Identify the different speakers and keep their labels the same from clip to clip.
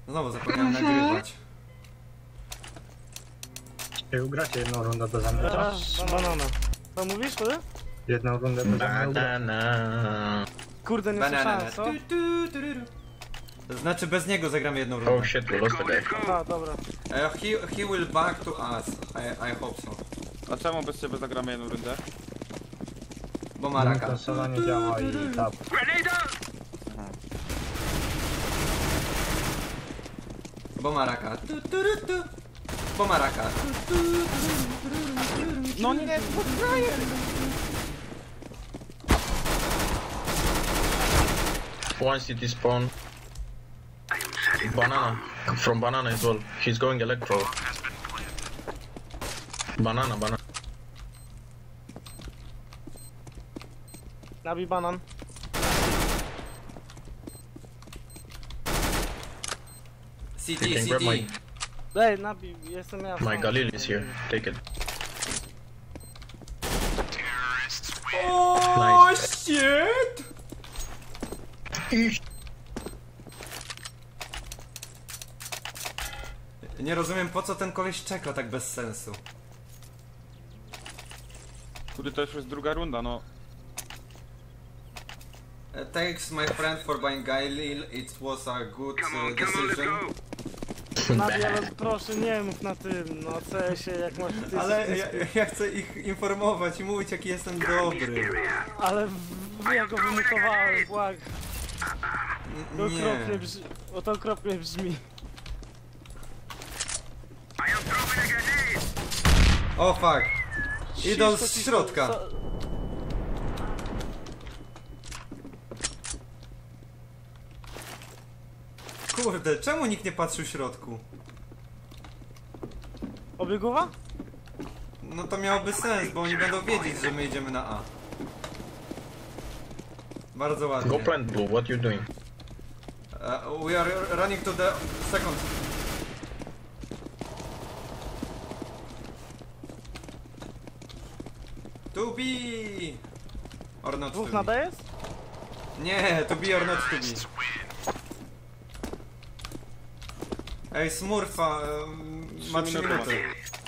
Speaker 1: Znowu zapomniałem nagrywać.
Speaker 2: Ej, ugracie jedną rundę bez mnie.
Speaker 3: Teraz banana. Co mówisz, kurde?
Speaker 2: Jedną rundę bez mnie.
Speaker 4: Banana.
Speaker 3: Kurde, nie słyszałem, co?
Speaker 1: To znaczy bez niego zagramy jedną rundę.
Speaker 4: Oh shit, we lost the guy.
Speaker 3: Aha, dobra.
Speaker 1: He will back to us. I hope so.
Speaker 5: A czemu bez ciebie zagramy jedną rundę?
Speaker 1: Bo ma raka.
Speaker 2: Konsola nie działa i tap.
Speaker 1: Bo ma raka. Bo ma raka.
Speaker 5: No nie,
Speaker 4: One city spawn. Banana. From banana as well. He's going electro. Banana, banana.
Speaker 3: Nabij banan.
Speaker 1: CT,
Speaker 4: You can grab my
Speaker 1: CT.
Speaker 3: Daj, nabij, jestem ja.
Speaker 4: my Galil is here. Take it.
Speaker 1: Oh
Speaker 4: Nice.
Speaker 1: shit! Nie rozumiem, po co ten koleś czeka tak bez sensu.
Speaker 5: Kurde, to już jest druga runda, no.
Speaker 1: Thanks my friend for buying Gailil, it was a good decision.
Speaker 3: Nabij, ale proszę, nie mów na tym, no CS-ie, jak masz... ty
Speaker 1: Ale
Speaker 3: jesteś-
Speaker 1: ja chcę ich informować i mówić, jaki jestem dobry.
Speaker 3: Ale ja go wymutowałem, błag. To okropnie
Speaker 1: Nie.
Speaker 3: brzmi. O, to okropnie brzmi.
Speaker 1: O fuck. Idą
Speaker 3: Cisko,
Speaker 1: z
Speaker 3: cisko,
Speaker 1: środka. Kurde, czemu nikt nie patrzył w środku?
Speaker 3: Obiegowa?
Speaker 1: No to miałoby sens, bo oni będą wiedzieć, że my idziemy na A. Bardzo ładnie.
Speaker 4: Go plant blue, what you doing?
Speaker 1: We are running to the second. To be or not to
Speaker 3: Dwóch
Speaker 1: be.
Speaker 3: na B jest?
Speaker 1: Nie, to be or not to be. Ej, Smurfa ma 3
Speaker 5: minuty.
Speaker 1: minuty.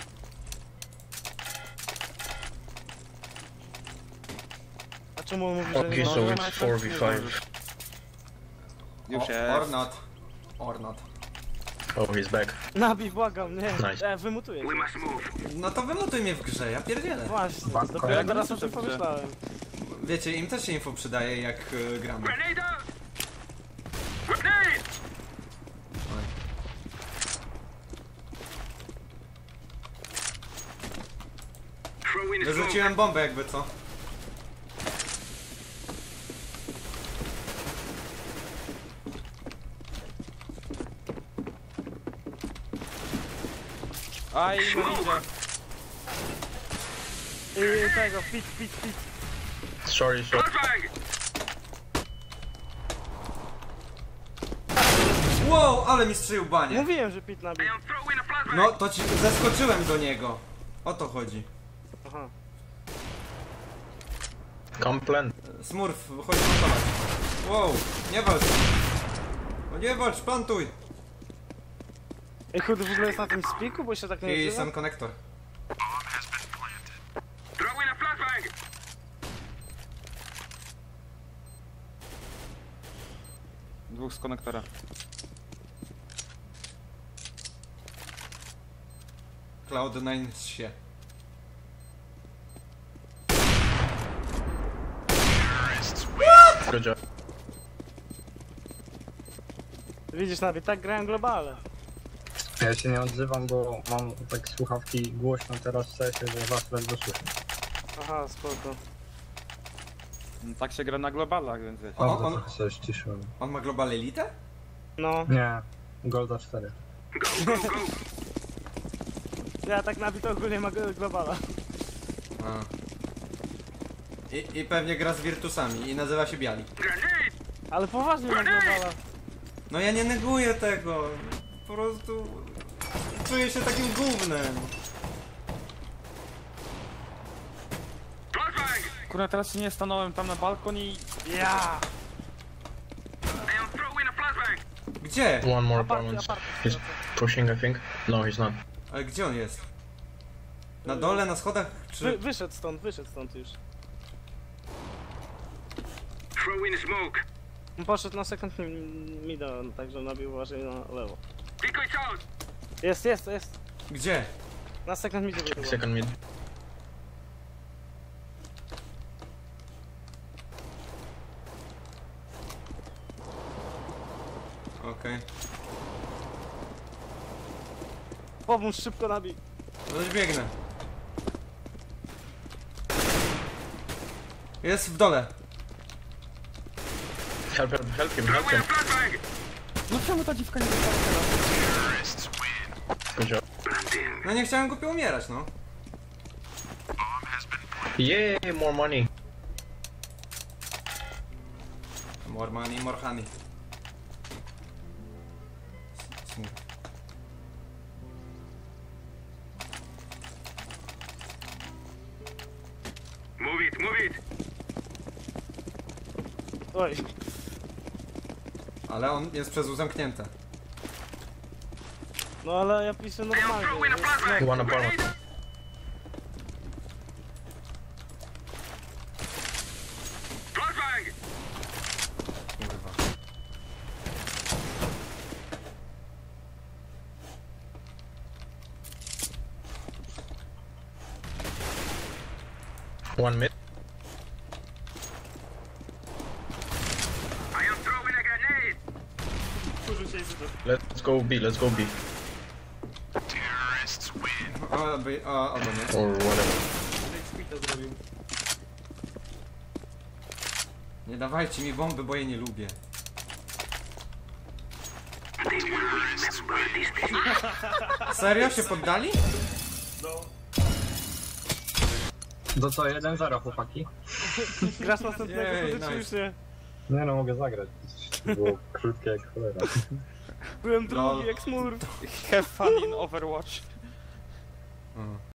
Speaker 3: A czemu on mówi, że
Speaker 4: Okay,
Speaker 3: nie
Speaker 4: so
Speaker 3: może?
Speaker 4: it's 4v5.
Speaker 5: Już
Speaker 1: Or
Speaker 5: jest.
Speaker 1: not. Or not.
Speaker 4: Oh, he's back.
Speaker 3: Nabij, błagam, nie.
Speaker 4: Nice.
Speaker 3: Wymutuję cię.
Speaker 1: No to wymutuj mnie w grze, ja pierdzielę.
Speaker 3: Właśnie,
Speaker 2: Banko.
Speaker 3: dopiero
Speaker 5: Jak
Speaker 3: teraz o
Speaker 5: wyrzucę
Speaker 3: tym
Speaker 5: w grze?
Speaker 3: pomyślałem.
Speaker 1: Wiecie, im też się info przydaje, jak gramy. Wyrzuciłem bombę jakby co.
Speaker 5: Aj, no idzie.
Speaker 3: I tego, fit.
Speaker 4: Sorry, sorry.
Speaker 1: Wow, ale mi strzelił banie.
Speaker 3: Mówiłem, że pit nabij.
Speaker 1: No to ci zeskoczyłem do niego. O to chodzi.
Speaker 3: Aha.
Speaker 4: Come plant.
Speaker 1: Smurf, chodź plantować. Wow, nie walcz. No nie walcz, plantuj.
Speaker 3: Ej, kurde, w ogóle jest na tym spiku, bo się tak nie
Speaker 1: I
Speaker 3: nazywa?
Speaker 1: sam konektor.
Speaker 5: Dwóch z konektora.
Speaker 1: Cloud9 się.
Speaker 4: Good job.
Speaker 3: Widzisz, nabij, tak grałem globale.
Speaker 2: Ja się nie odzywam, bo mam tak słuchawki głośno teraz w sensie, że was ledwo słyszę.
Speaker 3: Aha, spoko.
Speaker 5: No, tak się gra na globalach, więc wiecie.
Speaker 1: O,
Speaker 2: Bardzo
Speaker 1: on-
Speaker 2: trochę sobie ściszyłem.
Speaker 1: On ma Global Elite?
Speaker 3: No,
Speaker 2: Nie, Golda 4.
Speaker 3: ja tak nabij to ogólnie ma globala.
Speaker 1: A. I pewnie gra z Virtusami i nazywa się Biali.
Speaker 3: Ale poważnie ma globala.
Speaker 1: No ja nie neguję tego. Po prostu czuję się takim gównem.
Speaker 5: Kurwa, teraz się nie stanąłem tam na balkonie i...
Speaker 3: Ja!
Speaker 1: Gdzie?
Speaker 4: One more
Speaker 3: Aparty,
Speaker 4: balance.
Speaker 3: aparty.
Speaker 4: He's pushing, I think. No, he's not.
Speaker 1: Ale gdzie on jest? Na dole, na schodach, czy...
Speaker 3: Wyszedł stąd już. On poszedł na second mida, także nabił uważaj na lewo. Jest.
Speaker 1: Gdzie?
Speaker 3: Na second midzie był chyba.
Speaker 4: Second mid.
Speaker 1: Okej.
Speaker 3: Pomóż, szybko nabij.
Speaker 1: No już biegnę. Jest w dole.
Speaker 4: Help him, help him, help him.
Speaker 5: No czemu ta dziwka nie dostała teraz?
Speaker 4: Good job.
Speaker 1: No nie chciałem głupio umierać, no.
Speaker 4: Yay, more money.
Speaker 1: More money, more honey. Smooth.
Speaker 3: Oj,
Speaker 1: Ale on jest przez zamknięty.
Speaker 3: no ale ja piszę normalnie. więc-
Speaker 4: One apartment.
Speaker 1: Kurwa.
Speaker 4: One mid. Let's go B, let's go B.
Speaker 1: Albo nie.
Speaker 4: Or whatever.
Speaker 1: to zrobił. Nie dawajcie mi bomby, bo je nie lubię. Serio? Się poddali?
Speaker 2: To co, 1-0 chłopaki?
Speaker 3: Grasz następnego
Speaker 1: Jej,
Speaker 3: wtedy, czy już
Speaker 1: nice.
Speaker 3: nie?
Speaker 2: Nie no, mogę zagrać. To było krótkie jak cholera.
Speaker 3: Byłem drugi,
Speaker 1: Lol.
Speaker 3: jak smurf.
Speaker 5: Have fun in Overwatch.